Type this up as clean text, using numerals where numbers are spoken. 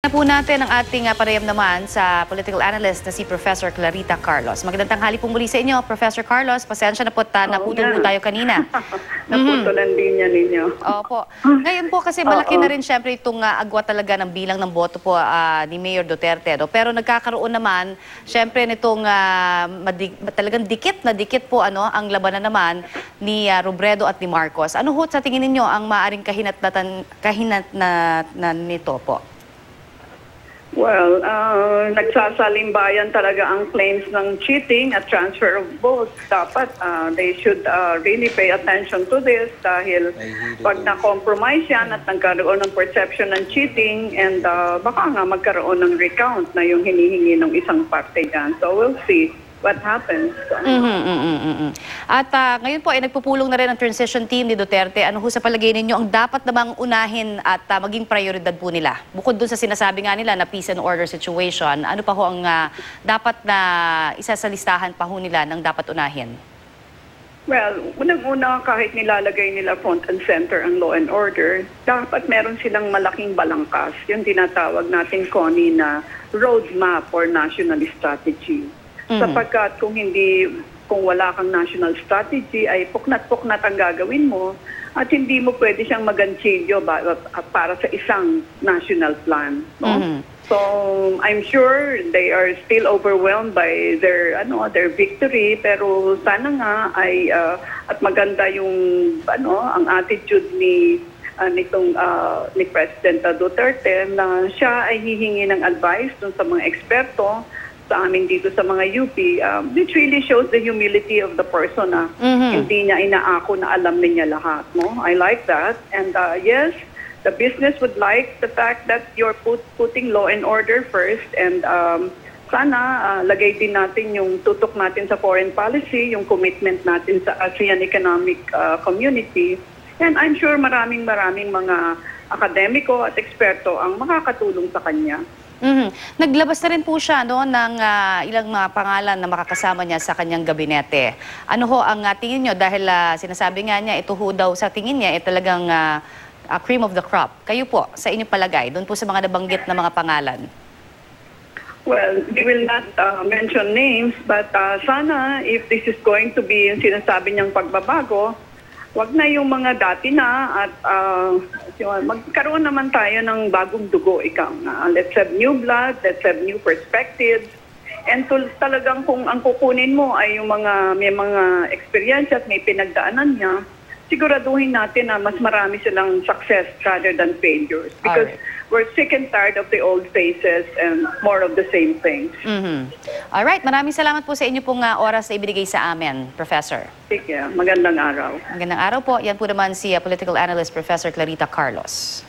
Na po natin ang ating panayam naman sa political analyst na si Professor Clarita Carlos. Magandang tanghali po muli sa inyo, Professor Carlos. Pasensya na po, naputol po tayo kanina. Naputol ang linya ninyo. Opo. Ngayon po kasi malaki na rin syempre itong agwat talaga ng bilang ng boto po ni Mayor Duterte. No? Pero nagkakaroon naman syempre nitong talagang dikit po ang labanan naman ni Robredo at ni Marcos. Ano ho sa tingin ninyo ang maaring kahinat na nito po? Well, nagsasalimbayan talaga ang claims ng cheating at transfer of votes. Dapat they should really pay attention to this dahil pag na-compromise yan at nagkaroon ng perception ng cheating and baka nga magkaroon ng recount na yung hinihingi ng isang parte dyan. So we'll see what happens. At ngayon po ay nagpupulong na rin ang transition team ni Duterte. Ano ho sa palagay ninyo ang dapat namang unahin at maging prioridad po nila? Bukod dun sa sinasabi nga nila na peace and order situation, ano pa ho ang dapat na isa sa listahan pa ho nila ng dapat unahin? Well, unang-una kahit nilalagay nila front and center ang law and order, dapat meron silang malaking balangkas. Yung tinatawag natin, Connie, na roadmap or national strategy. Sapagkat kung wala kang national strategy ay puknat-puknat ang gagawin mo at hindi mo pwede siyang maganchilyo para sa isang national plan. No? So I'm sure they are still overwhelmed by their victory, pero sana nga ay at maganda yung ang attitude ni President Duterte na siya ay hihingi ng advice dun sa mga eksperto sa amin dito sa mga UP, which really shows the humility of the person. Hindi niya inaako na alam niya lahat. No? I like that. And yes, the business would like the fact that you're putting law and order first. And sana lagay din natin yung tutok natin sa foreign policy, yung commitment natin sa ASEAN Economic Community. And I'm sure maraming mga akademiko at eksperto ang makakatulong sa kanya. Naglabas na rin po siya ng ilang mga pangalan na makakasama niya sa kanyang gabinete. Ano ho ang tingin niyo? Dahil sinasabi nga niya, ito ho daw sa tingin niya, talagang cream of the crop. Kayo po, sa inyong palagay, doon po sa mga nabanggit na mga pangalan. Well, we will not mention names, but sana if this is going to be yung sinasabi niyang pagbabago, wag na yung mga dati na at magkaroon naman tayo ng bagong dugo, ikaw na. Let's have new blood, let's have new perspectives. And talagang kung ang kukunin mo ay yung may mga experience at may pinagdaanan niya, siguraduhin natin na mas marami silang success rather than failures. Because we're sick and tired of the old faces and more of the same things. Alright, maraming salamat po sa inyo pong oras na ibinigay sa amin, Professor. Sige, magandang araw. Magandang araw po. Yan po naman si political analyst Professor Clarita Carlos.